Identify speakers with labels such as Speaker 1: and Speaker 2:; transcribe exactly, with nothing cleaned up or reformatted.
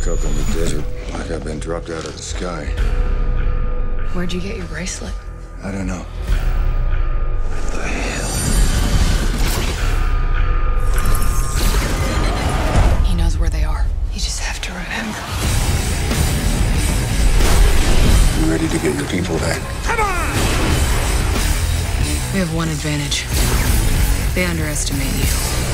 Speaker 1: woke up in the desert like I've been dropped out of the sky.
Speaker 2: Where'd you get your bracelet?
Speaker 1: I don't know. What the hell?
Speaker 2: He knows where they are. You just have to remember.
Speaker 1: You ready to get your people back?
Speaker 2: Come on! We have one advantage. They underestimate you.